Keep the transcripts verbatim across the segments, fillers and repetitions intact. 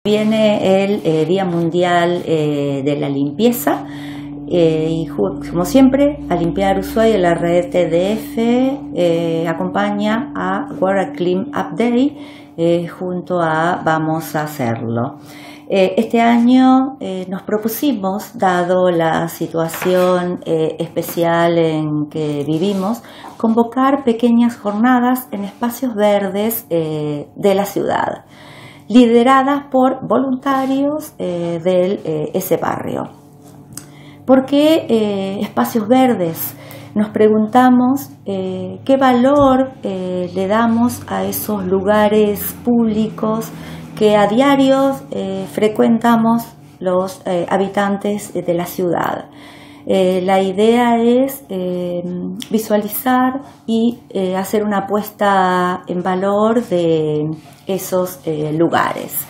Viene el eh, Día Mundial eh, de la Limpieza eh, y como siempre a Limpiar Ushuaia, la red T D F eh, acompaña a World Clean Up Day eh, junto a Vamos a Hacerlo. Eh, este año eh, nos propusimos, dado la situación eh, especial en que vivimos, convocar pequeñas jornadas en espacios verdes eh, de la ciudad, lideradas por voluntarios eh, de eh, ese barrio. ¿Por qué eh, espacios verdes? Nos preguntamos eh, qué valor eh, le damos a esos lugares públicos que a diario eh, frecuentamos los eh, habitantes de la ciudad. Eh, la idea es eh, visualizar y eh, hacer una puesta en valor de esos eh, lugares.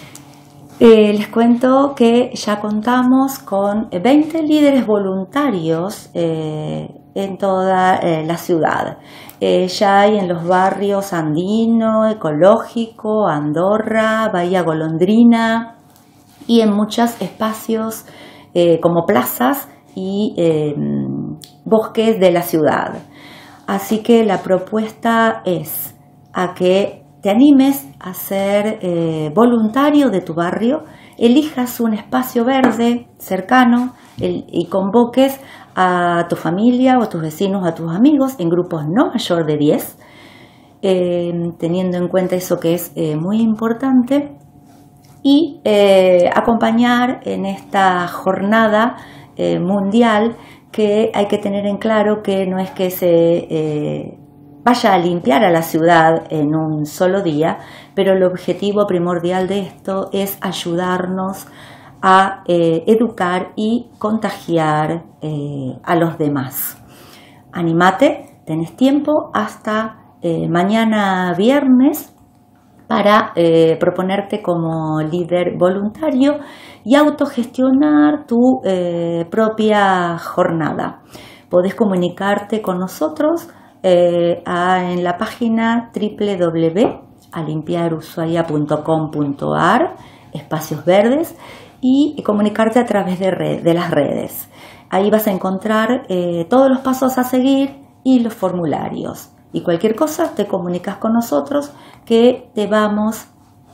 Eh, les cuento que ya contamos con veinte líderes voluntarios eh, en toda eh, la ciudad. Eh, ya hay en los barrios Andino, Ecológico, Andorra, Bahía Golondrina y en muchos espacios eh, como plazas y eh, bosques de la ciudad. Así que la propuesta es a que te animes a ser eh, voluntario de tu barrio, elijas un espacio verde cercano el, y convoques a tu familia o a tus vecinos, a tus amigos en grupos no mayor de diez, eh, teniendo en cuenta eso que es eh, muy importante, y eh, acompañar en esta jornada eh, mundial, que hay que tener en claro que no es que se eh, vaya a limpiar a la ciudad en un solo día, pero el objetivo primordial de esto es ayudarnos a eh, educar y contagiar eh, a los demás. Anímate, tenés tiempo hasta eh, mañana viernes para eh, proponerte como líder voluntario y autogestionar tu eh, propia jornada. Podés comunicarte con nosotros eh, a, en la página doble u doble u doble u punto a limpiar ushuaia punto com punto a r, espacios verdes, y comunicarte a través de, red, de las redes. Ahí vas a encontrar eh, todos los pasos a seguir y los formularios. Y cualquier cosa te comunicas con nosotros que te vamos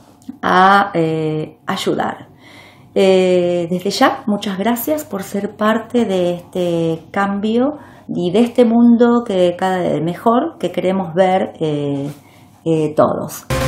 a eh, ayudar. Eh, desde ya, muchas gracias por ser parte de este cambio y de este mundo que cada vez mejor que queremos ver eh, eh, todos.